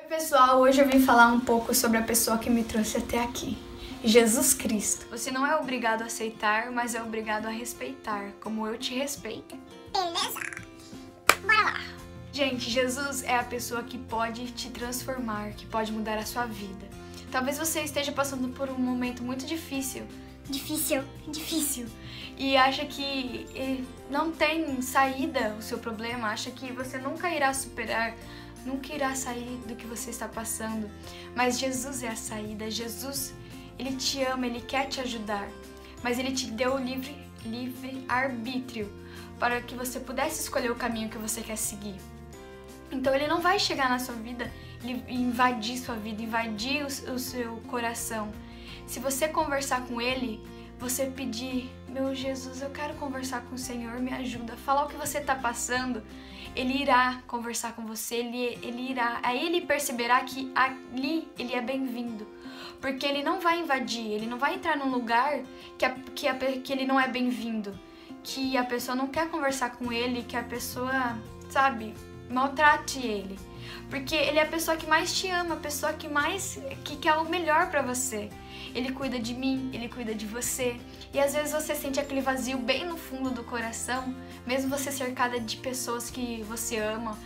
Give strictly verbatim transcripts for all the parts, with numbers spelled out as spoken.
Oi pessoal, hoje eu vim falar um pouco sobre a pessoa que me trouxe até aqui, Jesus Cristo. Você não é obrigado a aceitar, mas é obrigado a respeitar, como eu te respeito. Beleza? Bora lá! Gente, Jesus é a pessoa que pode te transformar, que pode mudar a sua vida. Talvez você esteja passando por um momento muito difícil, Difícil, difícil. e acha que não tem saída o seu problema, acha que você nunca irá superar, nunca irá sair do que você está passando. Mas Jesus é a saída. Jesus, Ele te ama, Ele quer te ajudar, mas Ele te deu o livre, livre arbítrio para que você pudesse escolher o caminho que você quer seguir. Então Ele não vai chegar na sua vida e invadir sua vida, invadir o, o seu coração. Se você conversar com Ele, você pedir, meu Jesus, eu quero conversar com o Senhor, me ajuda, falar o que você está passando, Ele irá conversar com você, Ele, ele irá, aí Ele perceberá que ali Ele é bem-vindo, porque Ele não vai invadir, Ele não vai entrar num lugar que, a, que, a, que Ele não é bem-vindo, que a pessoa não quer conversar com Ele, que a pessoa, sabe, maltrate Ele, porque Ele é a pessoa que mais te ama, a pessoa que mais que quer o melhor pra você. Ele cuida de mim, Ele cuida de você. E às vezes você sente aquele vazio bem no fundo do coração, mesmo você cercada de pessoas que você ama,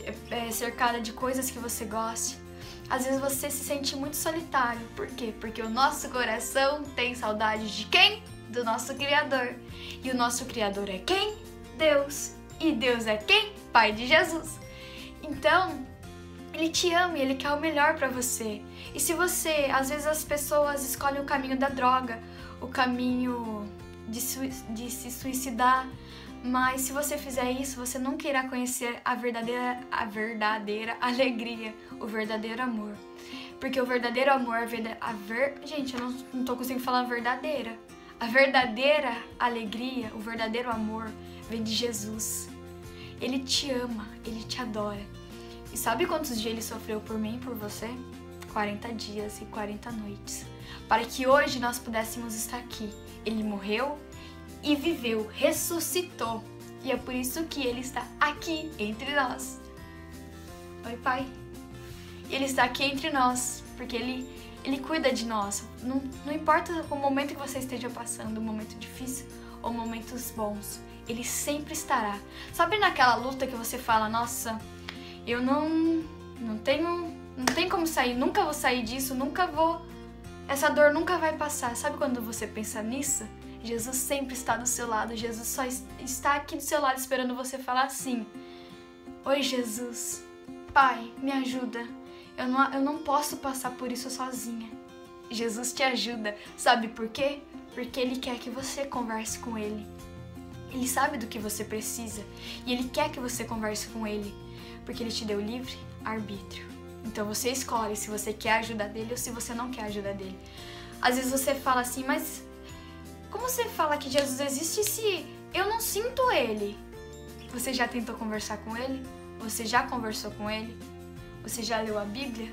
é, cercada de coisas que você goste. Às vezes você se sente muito solitário. Por quê? Porque o nosso coração tem saudade de quem? Do nosso Criador. E o nosso Criador é quem? Deus. E Deus é quem? Pai de Jesus. Então, Ele te ama e Ele quer o melhor pra você. E se você, às vezes as pessoas escolhem o caminho da droga, o caminho de, de se suicidar, mas se você fizer isso, você nunca irá conhecer a verdadeira, a verdadeira alegria, o verdadeiro amor. Porque o verdadeiro amor, a ver, a ver, gente, eu não, não tô conseguindo falar verdadeira. A verdadeira alegria, o verdadeiro amor vem de Jesus. Ele te ama, Ele te adora. E sabe quantos dias Ele sofreu por mim e por você? quarenta dias e quarenta noites. Para que hoje nós pudéssemos estar aqui. Ele morreu e viveu, ressuscitou. E é por isso que Ele está aqui entre nós. Oi, Pai. E Ele está aqui entre nós, porque Ele, Ele cuida de nós. Não, não importa o momento que você esteja passando, um momento difícil ou momentos bons, Ele sempre estará. Sabe naquela luta que você fala, nossa, eu não, não tenho, não tem como sair, nunca vou sair disso, nunca vou, essa dor nunca vai passar. Sabe quando você pensa nisso? Jesus sempre está do seu lado, Jesus só está aqui do seu lado esperando você falar assim, oi Jesus, Pai, me ajuda, eu não, eu não posso passar por isso sozinha. Jesus te ajuda, sabe por quê? Porque Ele quer que você converse com Ele. Ele sabe do que você precisa e Ele quer que você converse com Ele, porque Ele te deu livre arbítrio. Então você escolhe se você quer a ajuda dele ou se você não quer a ajuda dele. Às vezes você fala assim, mas como você fala que Jesus existe se eu não sinto Ele? Você já tentou conversar com Ele? Você já conversou com Ele? Você já leu a Bíblia?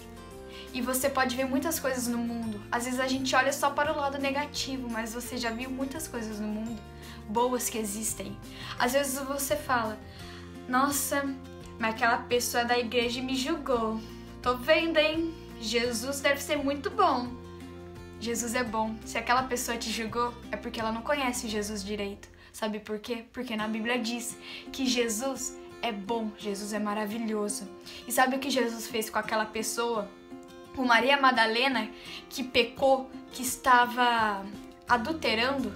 E você pode ver muitas coisas no mundo. Às vezes a gente olha só para o lado negativo, mas você já viu muitas coisas no mundo boas que existem. Às vezes você fala, nossa, mas aquela pessoa da igreja me julgou. Tô vendo, hein? Jesus deve ser muito bom. Jesus é bom. Se aquela pessoa te julgou, é porque ela não conhece Jesus direito. Sabe por quê? Porque na Bíblia diz que Jesus é bom, Jesus é maravilhoso. E sabe o que Jesus fez com aquela pessoa? Com Maria Madalena, que pecou, que estava adulterando?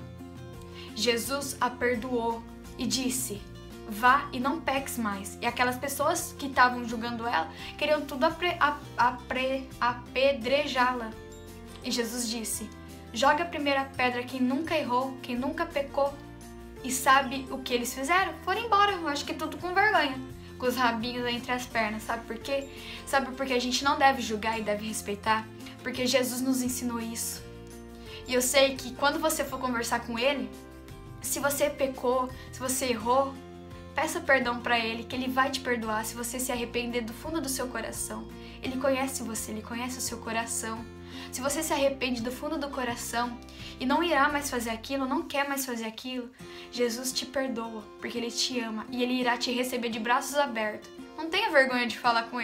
Jesus a perdoou e disse, vá e não peques mais. E aquelas pessoas que estavam julgando ela, queriam tudo apre, apre, apedrejá-la. E Jesus disse, joga a primeira pedra quem nunca errou, quem nunca pecou. E sabe o que eles fizeram? Foram embora, eu acho que tudo com vergonha, com os rabinhos entre as pernas. Sabe por quê? Sabe por que a gente não deve julgar e deve respeitar? Porque Jesus nos ensinou isso. E eu sei que quando você for conversar com Ele, se você pecou, se você errou, peça perdão pra Ele, que Ele vai te perdoar se você se arrepender do fundo do seu coração. Ele conhece você, Ele conhece o seu coração. Se você se arrepende do fundo do coração e não irá mais fazer aquilo, não quer mais fazer aquilo, Jesus te perdoa, porque Ele te ama e Ele irá te receber de braços abertos. Não tenha vergonha de falar com Ele.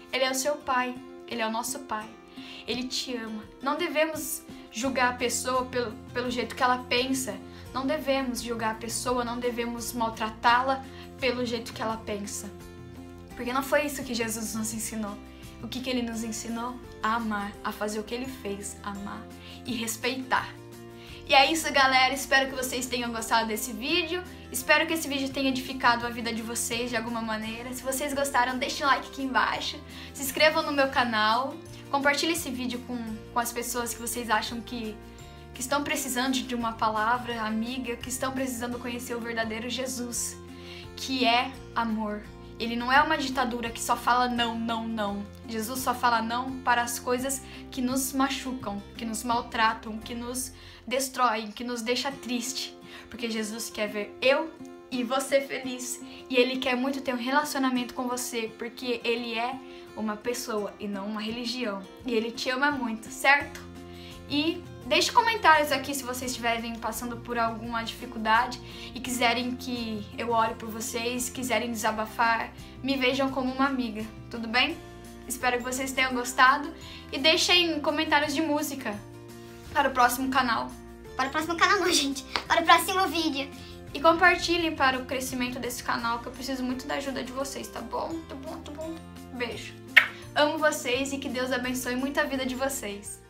Ele é o seu pai, ele é o nosso pai. Ele te ama. Não devemos julgar a pessoa pelo, pelo jeito que ela pensa. Não devemos julgar a pessoa, não devemos maltratá-la pelo jeito que ela pensa. Porque não foi isso que Jesus nos ensinou. O que, que ele nos ensinou? A amar, a fazer o que ele fez, amar e respeitar. E é isso, galera. Espero que vocês tenham gostado desse vídeo. Espero que esse vídeo tenha edificado a vida de vocês de alguma maneira. Se vocês gostaram, deixem um like aqui embaixo. Se inscrevam no meu canal. Compartilhe esse vídeo com, com as pessoas que vocês acham que, que estão precisando de uma palavra amiga, que estão precisando conhecer o verdadeiro Jesus, que é amor. Ele não é uma ditadura que só fala não, não, não. Jesus só fala não para as coisas que nos machucam, que nos maltratam, que nos destroem, que nos deixam triste. Porque Jesus quer ver eu e você feliz. E Ele quer muito ter um relacionamento com você, porque Ele é uma pessoa e não uma religião. E Ele te ama muito, certo? E deixe comentários aqui se vocês estiverem passando por alguma dificuldade e quiserem que eu ore por vocês, quiserem desabafar, me vejam como uma amiga, tudo bem? Espero que vocês tenham gostado e deixem comentários de música para o próximo canal. Para o próximo canal não, gente. Para o próximo vídeo. E compartilhem para o crescimento desse canal, que eu preciso muito da ajuda de vocês, tá bom? Tá bom, tá bom. Beijo. Amo vocês e que Deus abençoe muito a vida de vocês.